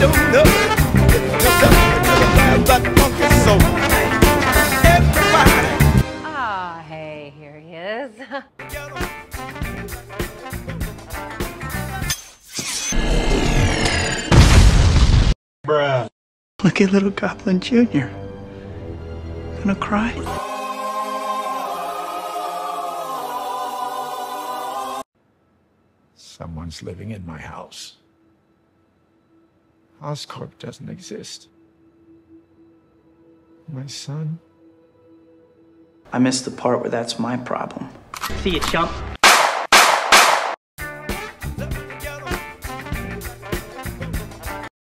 your nut. That funky soul. Everybody. Ah, hey, here he is. Bruh. Look at little Goblin Jr. Gonna cry? Someone's living in my house. Oscorp doesn't exist. My son? I missed the part where that's my problem. See you, chump.